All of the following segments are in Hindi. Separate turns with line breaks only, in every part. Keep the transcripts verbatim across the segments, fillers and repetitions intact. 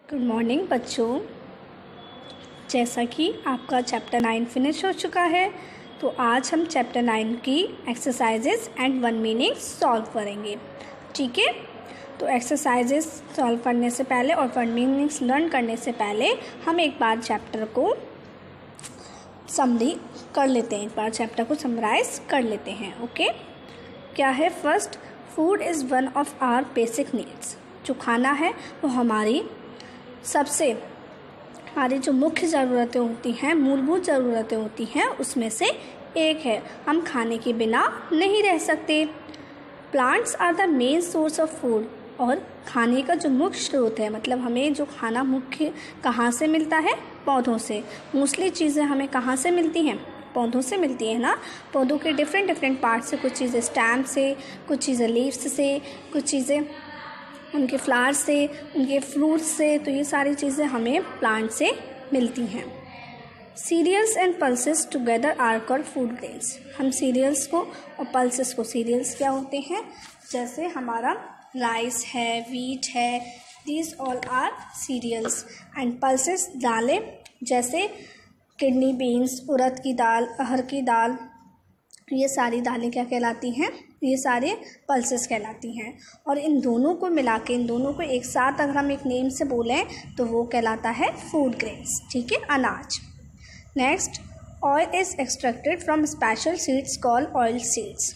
गुड मॉर्निंग बच्चों। जैसा कि आपका चैप्टर नाइन फिनिश हो चुका है, तो आज हम चैप्टर नाइन की exercises and one meaning solve करेंगे। ठीक है, तो एक्सरसाइजेस सॉल्व करने से पहले और वन मीनिंग्स लर्न करने से पहले हम एक बार चैप्टर को समरी कर लेते हैं, एक बार चैप्टर को समराइज कर लेते हैं। ओके, क्या है? First, food is one of our basic needs. जो खाना है वो हमारी सबसे हमारी जो मुख्य ज़रूरतें होती हैं, मूलभूत ज़रूरतें होती हैं, उसमें से एक है। हम खाने के बिना नहीं रह सकते। Plants are the main source of food. और खाने का जो मुख्य स्रोत है, मतलब हमें जो खाना मुख्य कहाँ से मिलता है? पौधों से। मोस्टली चीज़ें हमें कहाँ से मिलती हैं? पौधों से मिलती है ना। पौधों के डिफरेंट डिफरेंट पार्ट से, कुछ चीज़ें स्टैम से, कुछ चीज़ें लीव्स से, कुछ चीज़ें उनके फ्लावर्स से, उनके फ्रूट्स से। तो ये सारी चीज़ें हमें प्लांट से मिलती हैं। Cereals and pulses together are called food grains. हम सीरियल्स को और पल्सेस को, सीरियल्स क्या होते हैं? जैसे हमारा राइस है, वीट है, these all are cereals. And pulses दालें, जैसे किडनी बीन्स, उड़द की दाल, अरहर की दाल, ये सारी दालें क्या कहलाती हैं? ये सारे पल्सेस कहलाती हैं। और इन दोनों को मिला के, इन दोनों को एक साथ अगर हम एक नेम से बोलें तो वो कहलाता है फूड ग्रेन्स। ठीक है, अनाज। Next, oil is extracted from special seeds called oil seeds.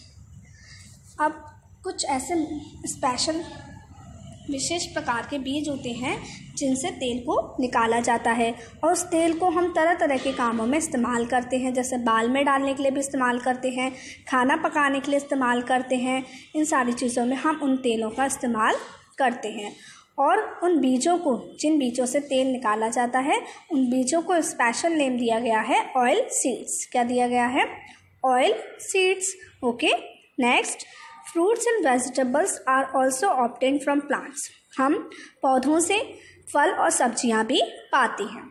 अब कुछ ऐसे स्पेशल विशेष प्रकार के बीज होते हैं जिनसे तेल को निकाला जाता है, और उस तेल को हम तरह तरह के कामों में इस्तेमाल करते हैं। जैसे बाल में डालने के लिए भी इस्तेमाल करते हैं, खाना पकाने के लिए इस्तेमाल करते हैं। इन सारी चीज़ों में हम उन तेलों का इस्तेमाल करते हैं। और उन बीजों को, जिन बीजों से तेल निकाला जाता है, उन बीजों को स्पेशल नेम दिया गया है ऑयल सीड्स। क्या दिया गया है? Oil seeds. Okay, next, fruits and vegetables are also obtained from plants. हम पौधों से फल और सब्जियां भी पाते हैं।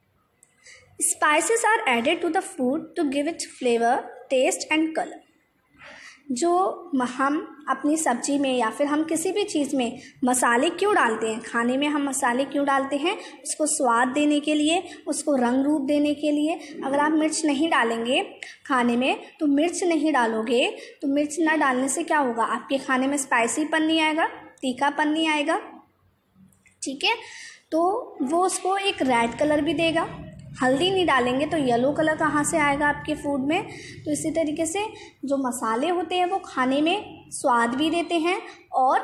Spices are added to the food to give it flavour, taste and colour. जो हम अपनी सब्जी में या फिर हम किसी भी चीज़ में मसाले क्यों डालते हैं? खाने में हम मसाले क्यों डालते हैं? उसको स्वाद देने के लिए, उसको रंग रूप देने के लिए। अगर आप मिर्च नहीं डालेंगे खाने में, तो मिर्च नहीं डालोगे, तो मिर्च ना डालने से क्या होगा? आपके खाने में स्पाइसीपन नहीं आएगा, तीखापन नहीं आएगा। ठीक है, तो वो उसको एक रेड कलर भी देगा। हल्दी नहीं डालेंगे तो येलो कलर कहाँ से आएगा आपके फूड में? तो इसी तरीके से जो मसाले होते हैं वो खाने में स्वाद भी देते हैं और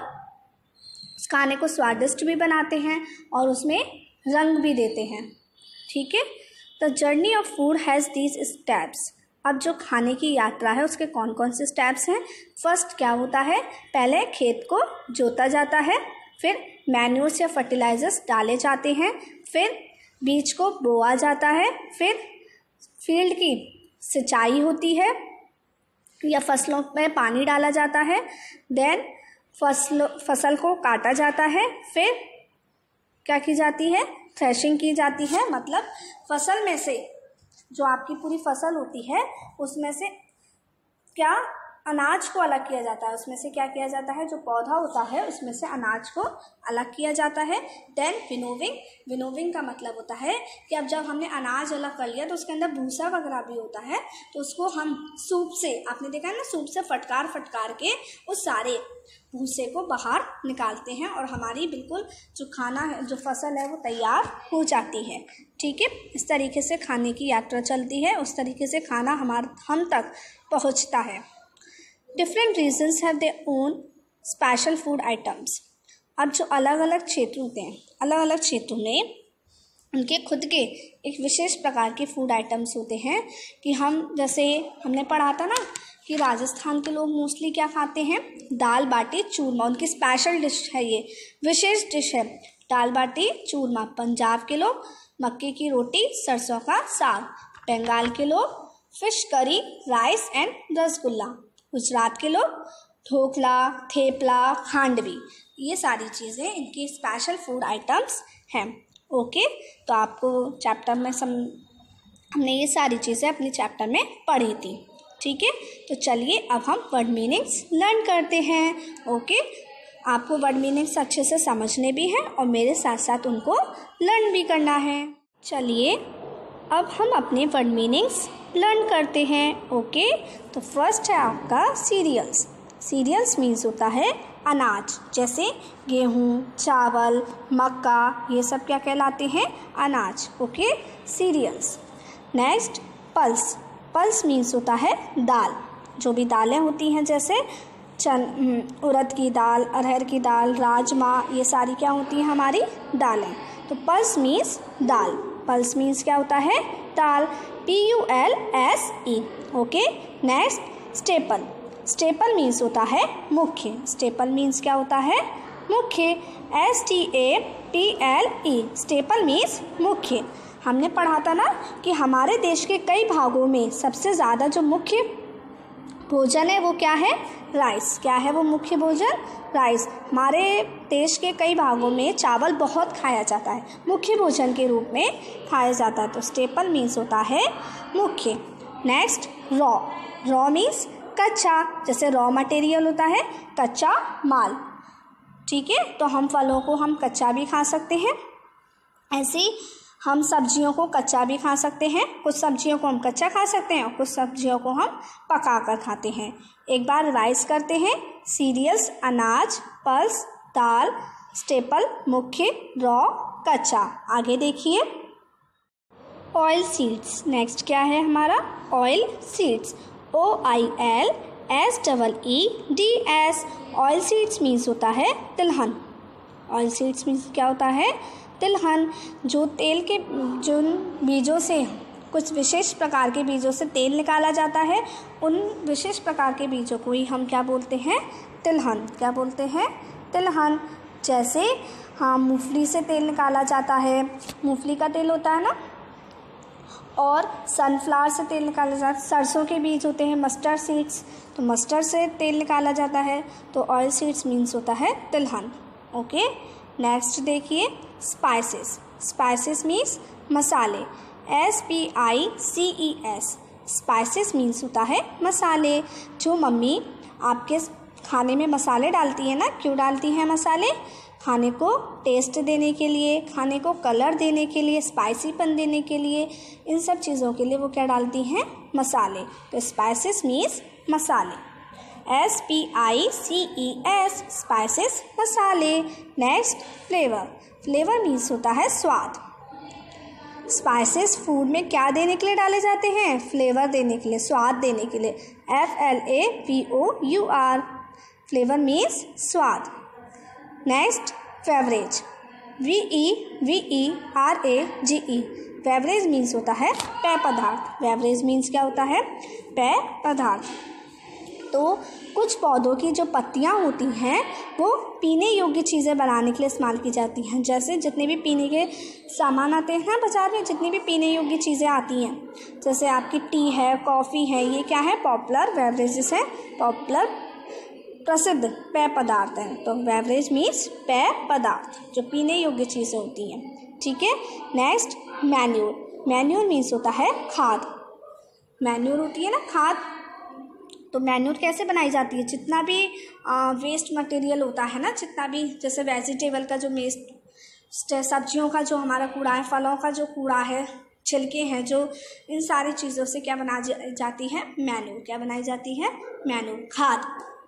उस खाने को स्वादिष्ट भी बनाते हैं और उसमें रंग भी देते हैं। ठीक है, the journey of food has these steps. अब जो खाने की यात्रा है उसके कौन कौन से स्टेप्स हैं? फर्स्ट क्या होता है? पहले खेत को जोता जाता है, फिर मैन्यूर्स या फर्टिलाइजर्स डाले जाते हैं, फिर बीज को बोआ जाता है, फिर फील्ड की सिंचाई होती है या फसलों में पानी डाला जाता है, देन फसल फसल को काटा जाता है, फिर क्या की जाती है? थ्रेशिंग की जाती है। मतलब फसल में से, जो आपकी पूरी फसल होती है उसमें से क्या अनाज को अलग किया जाता है, उसमें से क्या किया जाता है? जो पौधा होता है उसमें से अनाज को अलग किया जाता है। Then winnowing. विनोविंग का मतलब होता है कि अब जब हमने अनाज अलग कर लिया तो उसके अंदर भूसा वगैरह भी होता है, तो उसको हम सूप से, आपने देखा है ना, सूप से फटकार फटकार के उस सारे भूसे को बाहर निकालते हैं और हमारी बिल्कुल जो खाना है, जो फसल है, वो तैयार हो जाती है। ठीक है, इस तरीके से खाने की यात्रा चलती है, उस तरीके से खाना हमारे हम तक पहुँचता है। Different regions have their own special food items. अब जो अलग अलग क्षेत्र होते हैं, अलग अलग क्षेत्रों में उनके खुद के एक विशेष प्रकार के फूड आइटम्स होते हैं। कि हम, जैसे हमने पढ़ा था ना कि राजस्थान के लोग मोस्टली क्या खाते हैं? दाल बाटी चूरमा। उनकी स्पेशल डिश है, ये विशेष डिश है, दाल बाटी चूरमा। पंजाब के लोग मक्के की रोटी, सरसों का साग। बंगाल के लोग fish curry, rice and rasgulla. Gujarat के लोग ढोकला, थेपला, खांडवी। ये सारी चीज़ें इनकी स्पेशल फूड आइटम्स हैं। ओके, तो आपको चैप्टर में सम हमने ये सारी चीज़ें अपने चैप्टर में पढ़ी थी। ठीक है, तो चलिए अब हम वर्ड मीनिंग्स लर्न करते हैं। ओके, आपको वर्ड मीनिंग्स अच्छे से समझने भी हैं और मेरे साथ साथ उनको लर्न भी करना है। चलिए अब हम अपने वर्ड मीनिंग्स लर्न करते हैं। ओके, तो फर्स्ट है आपका सीरियल्स। सीरियल्स मीन्स होता है अनाज, जैसे गेहूँ, चावल, मक्का, ये सब क्या कहलाते हैं? अनाज। Okay, cereals. Next pulse. Pulse means होता है दाल, जो भी दालें होती हैं जैसे चन उड़द की दाल, अरहर की दाल, राजमा, ये सारी क्या होती हैं? हमारी दालें। तो पल्स मीन्स दाल। पल्स मीन्स क्या होता है? दाल। P U L S E. Okay, next staple. Staple means होता है मुख्य। स्टेपल मीन्स क्या होता है? मुख्य। S T A P L E. Staple means मुख्य। हमने पढ़ा था ना कि हमारे देश के कई भागों में सबसे ज़्यादा जो मुख्य भोजन है वो क्या है? राइस। क्या है वो मुख्य भोजन? राइस। हमारे देश के कई भागों में चावल बहुत खाया जाता है, मुख्य भोजन के रूप में खाया जाता है। तो स्टेपल मीन्स होता है मुख्य। Next raw. रॉ मीन्स कच्चा, जैसे रॉ मटेरियल होता है कच्चा माल। ठीक है, तो हम फलों को हम कच्चा भी खा सकते हैं, ऐसे ही हम सब्जियों को कच्चा भी खा सकते हैं। कुछ सब्जियों को हम कच्चा खा सकते हैं और कुछ सब्जियों को हम पका कर खाते हैं। एक बार राइस करते हैं। सीरियल्स अनाज, पल्स दाल, स्टेपल मुख्य, रॉ कच्चा। आगे देखिए ऑयल सीड्स। नेक्स्ट क्या है हमारा? Oil seeds. O I L S double E D S. Oil seeds means होता है तिलहन। ऑयल सीड्स मीन्स क्या होता है? तिलहन। जो तेल के जो बीजों से, कुछ विशेष प्रकार के बीजों से तेल निकाला जाता है, उन विशेष प्रकार के बीजों को ही हम क्या बोलते हैं? तिलहन। क्या बोलते हैं? तिलहन। जैसे हाँ, मूंगफली से तेल निकाला जाता है, मूंगफली का तेल होता है ना, और सनफ्लावर से तेल निकाला जाता है। सरसों के बीज होते हैं मस्टर्ड सीड्स, तो मस्टर्ड से तेल निकाला जाता है। तो ऑयल सीड्स मीन्स होता है तिलहन। ओके, नेक्स्ट देखिए स्पाइसेस। स्पाइसेस मीन्स मसाले। S P I C E S. Spices means होता है मसाले। जो मम्मी आपके खाने में मसाले डालती है ना, क्यों डालती हैं मसाले? खाने को टेस्ट देने के लिए, खाने को कलर देने के लिए, स्पाइसीपन देने के लिए, इन सब चीज़ों के लिए वो क्या डालती हैं? मसाले। तो स्पाइसेस मीन्स मसाले। S P I C E S. Spices मसाले। Next flavour. फ्लेवर मीन्स होता है स्वाद। स्पाइसेस फूड में क्या देने के लिए डाले जाते हैं? फ्लेवर देने के लिए, स्वाद देने के लिए। F L A P O U R. Flavour means स्वाद। Next beverage. V E V E R A G E. Beverage means होता है पेय पदार्थ। बेवरेज मीन्स क्या होता है? पेय पदार्थ। तो कुछ पौधों की जो पत्तियां होती हैं वो पीने योग्य चीज़ें बनाने के लिए इस्तेमाल की जाती हैं। जैसे जितने भी पीने के सामान आते हैं बाज़ार में, जितनी भी पीने योग्य चीज़ें आती हैं, जैसे आपकी टी है, कॉफ़ी है, ये क्या है? पॉपुलर बेवरेजेस हैं, पॉपुलर प्रसिद्ध पेय पदार्थ हैं। तो बेवरेज मीन्स पेय पदार्थ, जो पीने योग्य चीज़ें होती हैं। ठीक है, नेक्स्ट मैन्यूर। मैन्यूर मीन्स होता है खाद। मैन्यूर होती है ना खाद। तो मैन्यूर कैसे बनाई जाती है? जितना भी आ, वेस्ट मटेरियल होता है ना, जितना भी जैसे वेजिटेबल का जो वेस्ट, सब्जियों का जो हमारा कूड़ा है, फलों का जो कूड़ा है, छिलके हैं जो, इन सारी चीज़ों से क्या बनाई जा, जाती है? मैन्यूर। क्या बनाई जाती है? मैन्यूर, खाद।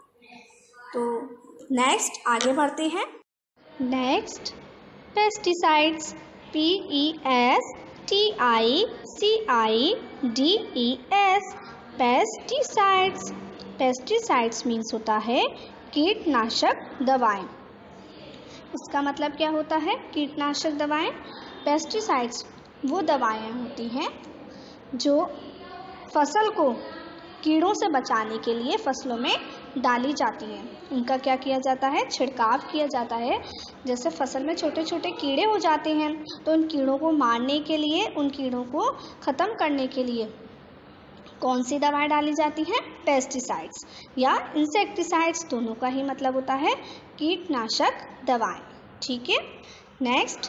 तो नेक्स्ट आगे बढ़ते हैं। Next pesticides. P E S T I C I D E S. Pesticides. Pesticides means होता है कीटनाशक दवाएं। इसका मतलब क्या होता है? कीटनाशक दवाएं। पेस्टिसाइड्स वो दवाएं होती हैं जो फसल को कीड़ों से बचाने के लिए फसलों में डाली जाती हैं। उनका क्या किया जाता है? छिड़काव किया जाता है। जैसे फसल में छोटे छोटे कीड़े हो जाते हैं, तो उन कीड़ों को मारने के लिए, उन कीड़ों को ख़त्म करने के लिए कौन सी दवाएं डाली जाती हैं? पेस्टिसाइड्स या इंसेक्टिसाइड्स, दोनों का ही मतलब होता है कीटनाशक दवाएं। ठीक है, नेक्स्ट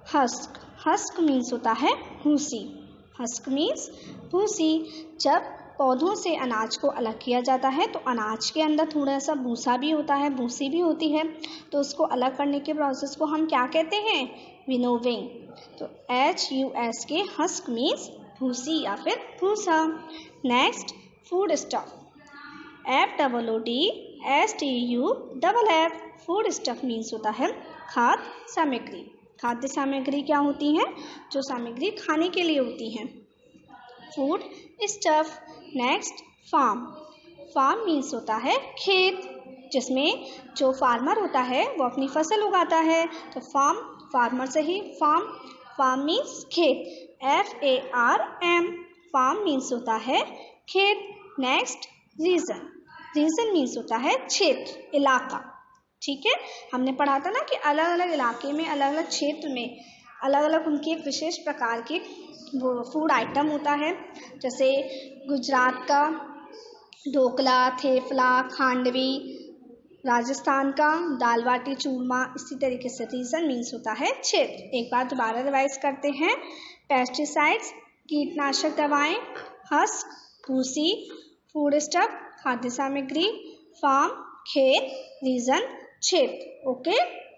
हस्क। हस्क मीन्स होता है भूसी। हस्क मीन्स भूसी। जब पौधों से अनाज को अलग किया जाता है तो अनाज के अंदर थोड़ा सा भूसा भी होता है, भूसी भी होती है, तो उसको अलग करने के प्रोसेस को हम क्या कहते हैं? विनोविंग। तो H U S K husk means भूसी या फिर भूसा। Next food stuff, F double O D S T U double F. Food stuff means होता है खाद्य सामग्री। खाद्य सामग्री क्या होती हैं? जो सामग्री खाने के लिए होती हैं, food stuff. Next farm, farm means होता है खेत, जिसमेम जो फार्मर होता है वो अपनी फसल उगाता है, तो फार्म फार्मर से ही फार्म। फार्म मीन्स खेत, F A R M. Farm means होता है खेत। नेक्स्ट रीजन, रीजन मीन्स होता है क्षेत्र, इलाका। ठीक है, हमने पढ़ा था ना कि अलग अलग इलाके में, अलग अलग क्षेत्र में अलग अलग उनकी एक विशेष प्रकार की वो फूड आइटम होता है। जैसे गुजरात का ढोकला, थेपला, खांडवी, राजस्थान का दाल बाटी चूरमा। इसी तरीके से रीजन मीन्स होता है क्षेत्र। एक बार दोबारा रिवाइज करते हैं। पेस्टिसाइड्स कीटनाशक दवाएं, हस्क भूसी, फूड स्टफ खाद्य सामग्री, फार्म खेत, रीजन क्षेत्र। ओके,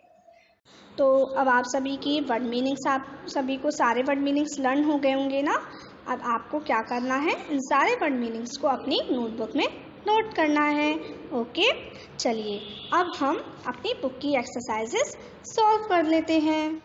तो अब आप सभी की वर्ड मीनिंग्स, आप सभी को सारे वर्ड मीनिंग्स लर्न हो गए होंगे ना। अब आपको क्या करना है? इन सारे वर्ड मीनिंग्स को अपनी नोटबुक में नोट करना है। ओके, चलिए अब हम अपनी बुक की एक्सरसाइजेस सॉल्व कर लेते हैं।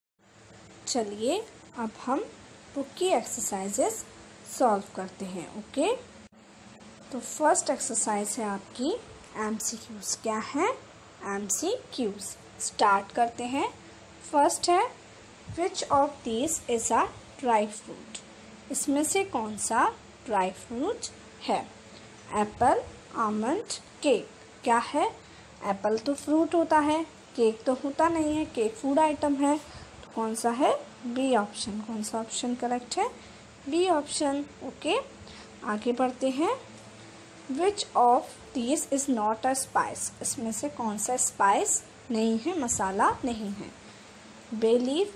चलिए अब हम बुक की एक्सरसाइजेस सॉल्व करते हैं। ओके, तो फर्स्ट एक्सरसाइज है आपकी एमसीक्यूज। क्या है? एमसीक्यूज। स्टार्ट करते हैं। फर्स्ट है which of this is a dry fruit. इसमें से कौन सा ड्राई फ्रूट है? Apple, almond, cake. क्या है? एप्पल तो फ्रूट होता है, केक तो होता नहीं है, केक फूड आइटम है, तो कौन सा है? B option. कौन सा ऑप्शन करेक्ट है? B option. ओके, आगे बढ़ते हैं। Which of this is not a spice. इसमें से कौन सा स्पाइस नहीं है, मसाला नहीं है? Bay leaf,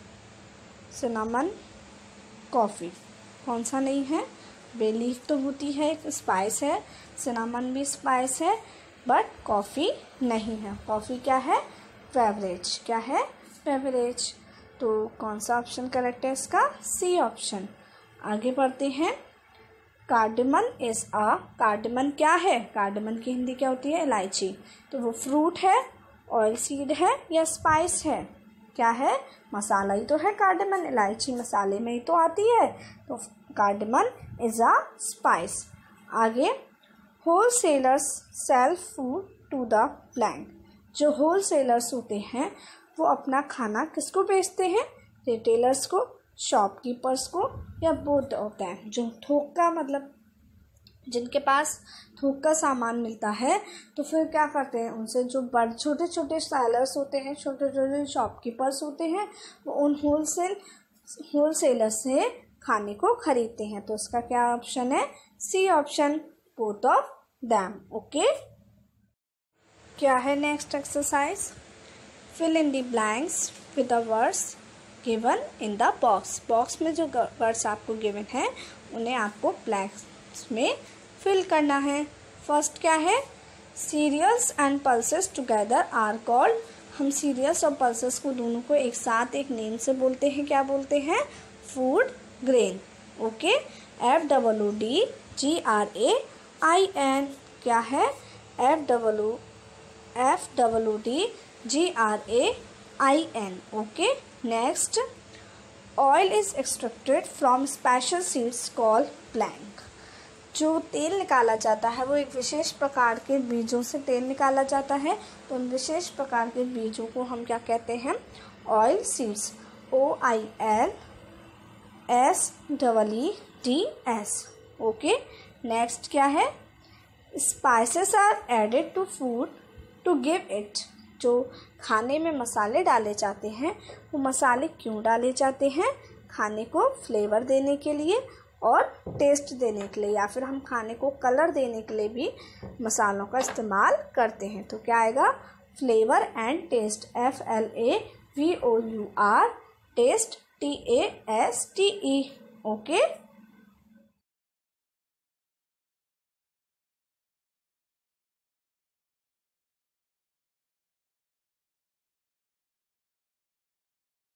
cinnamon, coffee. कौन सा नहीं है? बे लीफ तो होती है, एक स्पाइस है, सिनामन भी स्पाइस है, बट कॉफ़ी नहीं है। कॉफ़ी क्या है? बेवरेज। क्या है? बेवरेज। तो कौन सा ऑप्शन करेक्ट है इसका? C option. आगे बढ़ते हैं। कार्डमन इज़ अ, कार्डमन क्या है? कार्डमन की हिंदी क्या होती है? इलायची। तो वो फ्रूट है, ऑयल सीड है या स्पाइस है? क्या है? मसाला ही तो है कार्डमन, इलायची मसाले में ही तो आती है, तो कार्डमन इज़ अ स्पाइस। आगे, whole sellers sell food to the blank. जो होल सेलर्स होते हैं वो अपना खाना किसको बेचते हैं? रिटेलर्स को, शॉपकीपर्स को, या बोथ ऑफ दैम। जो थोक का मतलब जिनके पास थोक का सामान मिलता है तो फिर क्या करते हैं? उनसे जो बड़े छोटे छोटे सेलर्स होते हैं, छोटे छोटे शॉपकीपर्स होते हैं, वो उन होल सेल होल सेलर से खाने को खरीदते हैं। तो इसका क्या ऑप्शन है? C option, both of them. Okay, क्या है next exercise? Fill in the blanks with the words given in the box. Box में जो वर्ड्स आपको गिवन है उन्हें आपको ब्लैंक्स में फिल करना है। फर्स्ट क्या है? Cereals and pulses together are called. हम सीरियल्स और पल्सेस को दोनों को एक साथ एक नेम से बोलते हैं। क्या बोलते हैं? Food grain. Okay, F double O D G R A I N. क्या है? F double O F double O D G R A I N. Okay, next, oil is extracted from special seeds called blank. जो तेल निकाला जाता है वो एक विशेष प्रकार के बीजों से तेल निकाला जाता है, तो उन विशेष प्रकार के बीजों को हम क्या कहते हैं? Oil seeds. O I L S double E D S. Okay, next क्या है? Spices are added to food to give it. जो खाने में मसाले डाले जाते हैं वो मसाले क्यों डाले जाते हैं? खाने को फ्लेवर देने के लिए और टेस्ट देने के लिए, या फिर हम खाने को कलर देने के लिए भी मसालों का इस्तेमाल करते हैं। तो क्या आएगा? Flavour and taste. F L A V O U R, taste T A S T E. Okay.